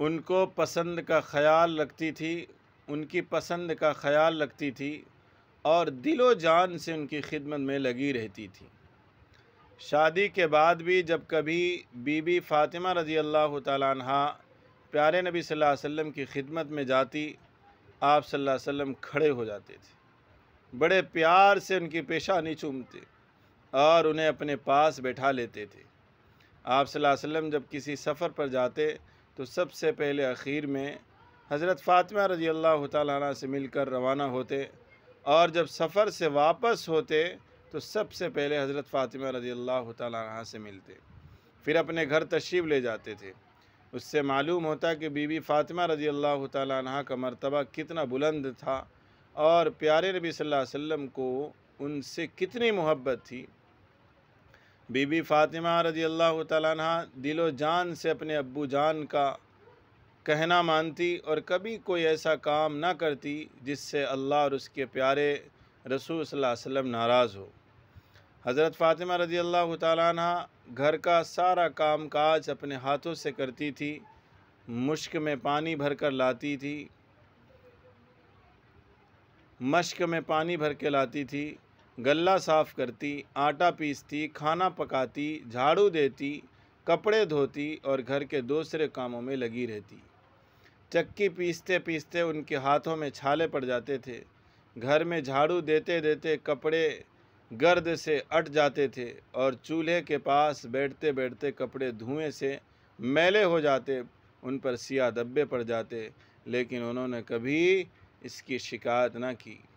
उनको पसंद का ख़याल रखती थी, उनकी पसंद का ख़याल रखती थी और दिलो जान से उनकी खिदमत में लगी रहती थी। शादी के बाद भी जब कभी बीबी फ़ातिमा रज़ी अल्लाह तआला अन्हा प्यारे नबी सल्लल्लाहु अलैहि वसल्लम की खिदमत में जाती, आप सल्लल्लाहु अलैहि वसल्लम खड़े हो जाते थे, बड़े प्यार से उनकी पेशानी चूमते और उन्हें अपने पास बैठा लेते थे। आप सल्लल्लाहु अलैहि वसल्लम जब किसी सफ़र पर जाते तो सबसे पहले आखिर में हज़रत फ़ातिमा रज़ी अल्लाह तआला अन्हा से मिलकर रवाना होते और जब सफ़र से वापस होते तो सबसे पहले हज़रत फ़ातिमा रज़ी अल्लाह तआला अन्हा से मिलते, फिर अपने घर तशरीफ़ ले जाते थे। उससे मालूम होता कि बीबी फ़ातिमा रज़ी अल्लाह तआला अन्हा का मर्तबा कितना बुलंद था और प्यारे नबी सल्लल्लाहु अलैहि वसल्लम को उनसे कितनी मोहब्बत थी। बीबी फ़ातिमा रज़ी अल्लाह तआला अन्हा दिलो जान से अपने अब्बू जान का कहना मानती और कभी कोई ऐसा काम ना करती जिससे अल्लाह और उसके प्यारे रसूल सल्लल्लाहु अलैहि वसल्लम नाराज़ हो। हज़रत फ़ातिमा रज़ी अल्लाह तआला अन्हा घर का सारा काम काज अपने हाथों से करती थी, मुश्क में पानी भर कर लाती थी, मश्क में पानी भर के लाती थी, गल्ला साफ़ करती, आटा पीसती, खाना पकाती, झाड़ू देती, कपड़े धोती और घर के दूसरे कामों में लगी रहती। चक्की पीसते पीसते उनके हाथों में छाले पड़ जाते थे, घर में झाड़ू देते देते कपड़े गर्द से अट जाते थे और चूल्हे के पास बैठते बैठते कपड़े धुएं से मैले हो जाते, उन पर सियाह धब्बे पड़ जाते, लेकिन उन्होंने कभी इसकी शिकायत न की।